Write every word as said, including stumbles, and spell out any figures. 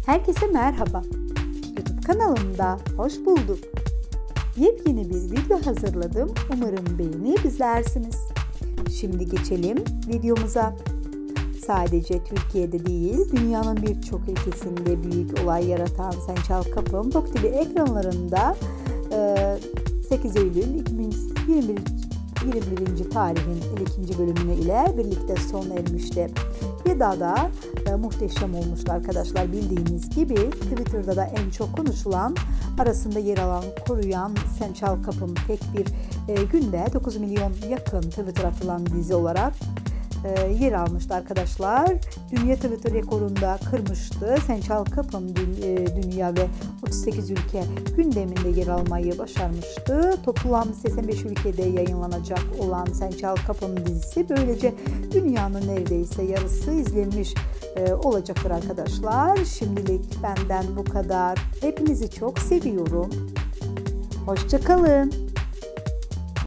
Herkese merhaba. YouTube kanalımda hoş bulduk. Yepyeni bir video hazırladım. Umarım beğenip izlersiniz. Şimdi geçelim videomuza. Sadece Türkiye'de değil, dünyanın birçok ülkesinde büyük olay yaratan Sen Çal Kapım Tok T V ekranlarında sekiz Eylül iki bin yirmi birinci tarihin ikinci bölümüne ile birlikte sona ermişti. Ve daha da e, muhteşem olmuştu arkadaşlar. Bildiğiniz gibi Twitter'da da en çok konuşulan, arasında yer alan, koruyan Sen Çal Kapım tek bir e, günde dokuz milyon yakın Twitter atılan dizi olarak e, yer almıştı arkadaşlar. Dünya Twitter rekorunda kırmıştı. Sen Çal Kapım e, dünya ve otuz sekiz ülke gündeminde yer almayı başarmıştı. Toplam seksen beş ülkede yayınlanacak olan Sen Çal Kapım dizisi böylece dünyanın neredeyse yarısı izlenmiş e, olacaktır arkadaşlar. Şimdilik benden bu kadar. Hepinizi çok seviyorum. Hoşça kalın.